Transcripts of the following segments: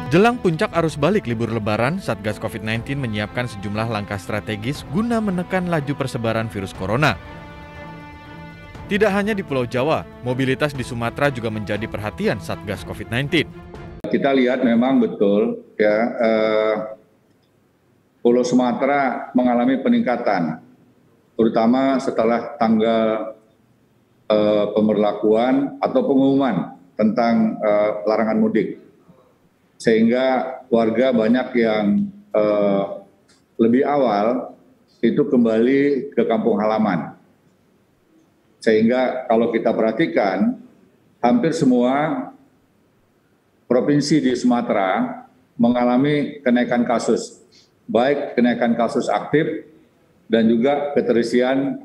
Jelang puncak arus balik libur Lebaran, Satgas COVID-19 menyiapkan sejumlah langkah strategis guna menekan laju persebaran virus corona. Tidak hanya di Pulau Jawa, mobilitas di Sumatera juga menjadi perhatian Satgas COVID-19. Kita lihat memang betul ya, Pulau Sumatera mengalami peningkatan, terutama setelah tanggal pemberlakuan atau pengumuman tentang larangan mudik. Sehingga warga banyak yang lebih awal itu kembali ke kampung halaman. Sehingga kalau kita perhatikan, hampir semua provinsi di Sumatera mengalami kenaikan kasus, baik kenaikan kasus aktif dan juga keterisian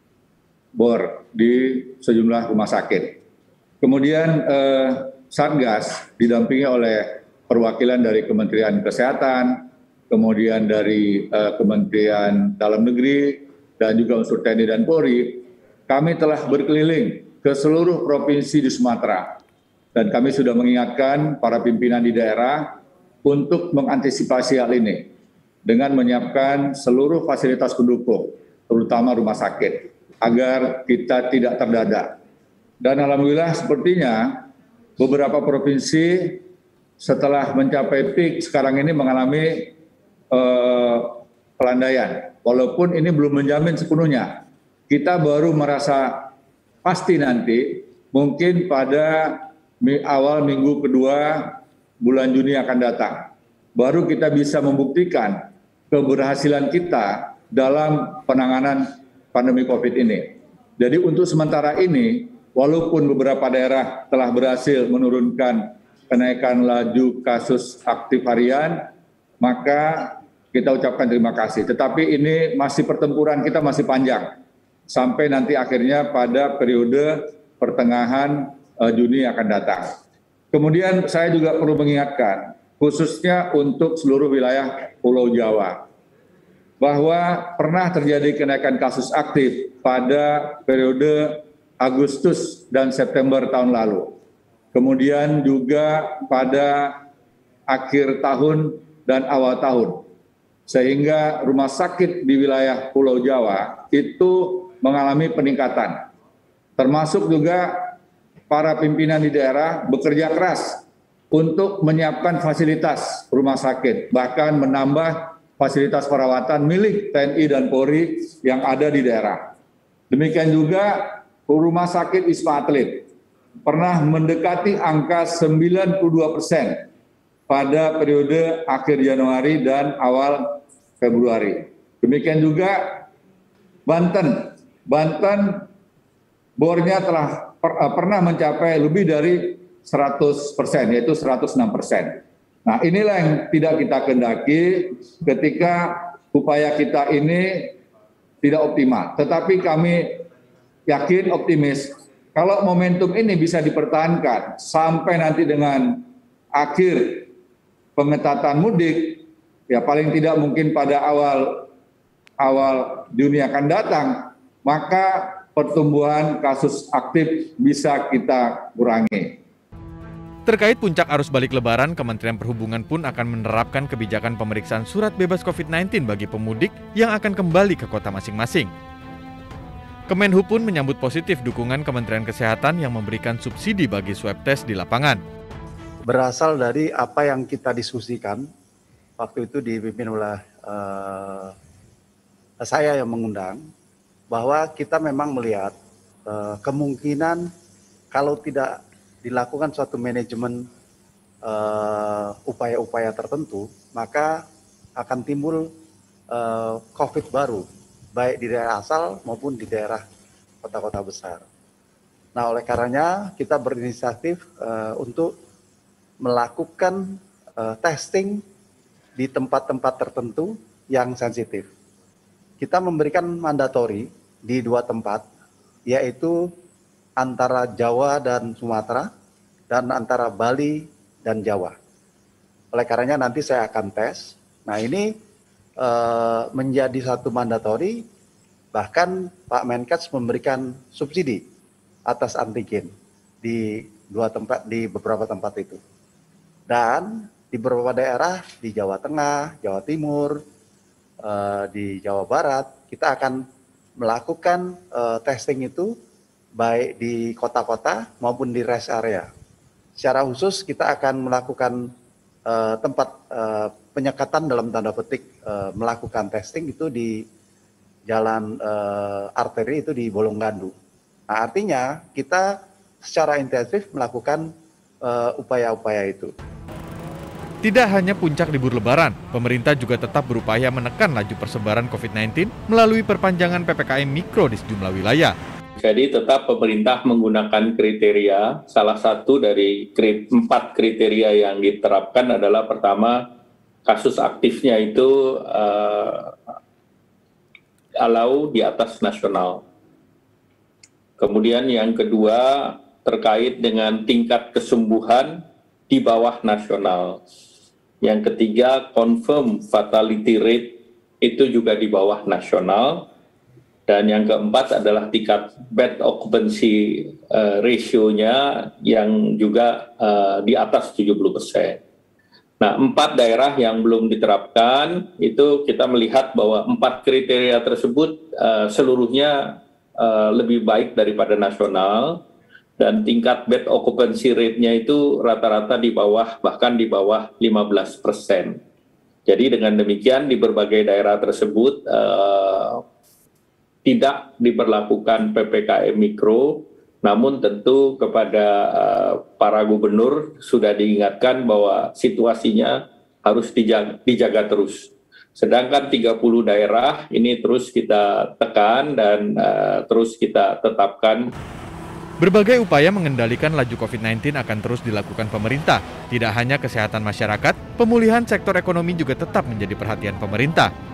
bor di sejumlah rumah sakit. Kemudian Satgas didampingi oleh perwakilan dari Kementerian Kesehatan, kemudian dari Kementerian Dalam Negeri, dan juga unsur TNI dan Polri. Kami telah berkeliling ke seluruh provinsi di Sumatera, dan kami sudah mengingatkan para pimpinan di daerah untuk mengantisipasi hal ini dengan menyiapkan seluruh fasilitas pendukung, terutama rumah sakit, agar kita tidak terdadak. Dan alhamdulillah sepertinya beberapa provinsi setelah mencapai peak sekarang ini mengalami pelandaian. Walaupun ini belum menjamin sepenuhnya. Kita baru merasa pasti nanti mungkin pada awal minggu kedua bulan Juni akan datang. Baru kita bisa membuktikan keberhasilan kita dalam penanganan pandemi COVID ini. Jadi untuk sementara ini, walaupun beberapa daerah telah berhasil menurunkan kenaikan laju kasus aktif harian, maka kita ucapkan terima kasih. Tetapi ini masih pertempuran kita masih panjang. Sampai nanti akhirnya pada periode pertengahan Juni akan datang. Kemudian saya juga perlu mengingatkan, khususnya untuk seluruh wilayah Pulau Jawa, bahwa pernah terjadi kenaikan kasus aktif pada periode Agustus dan September tahun lalu. Kemudian juga pada akhir tahun dan awal tahun. Sehingga rumah sakit di wilayah Pulau Jawa itu mengalami peningkatan. Termasuk juga para pimpinan di daerah bekerja keras untuk menyiapkan fasilitas rumah sakit, bahkan menambah fasilitas perawatan milik TNI dan Polri yang ada di daerah. Demikian juga Rumah Sakit Wisma Atlet pernah mendekati angka 92% pada periode akhir Januari dan awal Februari. Demikian juga Banten bornya telah pernah mencapai lebih dari 100%, yaitu 106%. Nah, inilah yang tidak kita kehendaki ketika upaya kita ini tidak optimal. Tetapi kami yakin, optimis, kalau momentum ini bisa dipertahankan sampai nanti dengan akhir pengetatan mudik, ya paling tidak mungkin pada awal Juni akan datang, maka pertumbuhan kasus aktif bisa kita kurangi. Terkait puncak arus balik Lebaran, Kementerian Perhubungan pun akan menerapkan kebijakan pemeriksaan surat bebas COVID-19 bagi pemudik yang akan kembali ke kota masing-masing. Kemenhub pun menyambut positif dukungan Kementerian Kesehatan yang memberikan subsidi bagi swab test di lapangan. Berasal dari apa yang kita diskusikan, waktu itu dipimpin oleh saya yang mengundang, bahwa kita memang melihat kemungkinan kalau tidak dilakukan suatu manajemen upaya-upaya tertentu, maka akan timbul COVID baru, baik di daerah asal maupun di daerah kota-kota besar. Nah, oleh karenanya kita berinisiatif untuk melakukan testing di tempat-tempat tertentu yang sensitif. Kita memberikan mandatori di 2 tempat, yaitu antara Jawa dan Sumatera, dan antara Bali dan Jawa. Oleh karenanya nanti saya akan tes. Nah, ini menjadi satu mandatori, bahkan Pak Menkes memberikan subsidi atas antigen di beberapa tempat itu. Dan di beberapa daerah di Jawa Tengah, Jawa Timur, di Jawa Barat, kita akan melakukan testing itu baik di kota-kota maupun di rest area. Secara khusus kita akan melakukan tempat penyekatan dalam tanda petik melakukan testing itu di jalan arteri itu di Bolonggandu. Nah, artinya kita secara intensif melakukan upaya-upaya itu. Tidak hanya puncak libur lebaran, pemerintah juga tetap berupaya menekan laju persebaran COVID-19 melalui perpanjangan PPKM Mikro di sejumlah wilayah. Jadi tetap pemerintah menggunakan kriteria, salah satu dari 4 kriteria yang diterapkan adalah pertama, kasus aktifnya itu allow di atas nasional. Kemudian yang kedua, terkait dengan tingkat kesembuhan di bawah nasional. Yang ketiga, confirm fatality rate itu juga di bawah nasional. Dan yang keempat adalah tingkat bed occupancy ratio-nya yang juga di atas 70%. Nah, 4 daerah yang belum diterapkan, itu kita melihat bahwa 4 kriteria tersebut seluruhnya lebih baik daripada nasional. Dan tingkat bed occupancy rate-nya itu rata-rata di bawah, bahkan di bawah 15%. Jadi dengan demikian di berbagai daerah tersebut tidak diberlakukan PPKM Mikro, namun tentu kepada para gubernur sudah diingatkan bahwa situasinya harus dijaga terus. Sedangkan 30 daerah ini terus kita tekan dan terus kita tetapkan. Berbagai upaya mengendalikan laju COVID-19 akan terus dilakukan pemerintah. Tidak hanya kesehatan masyarakat, pemulihan sektor ekonomi juga tetap menjadi perhatian pemerintah.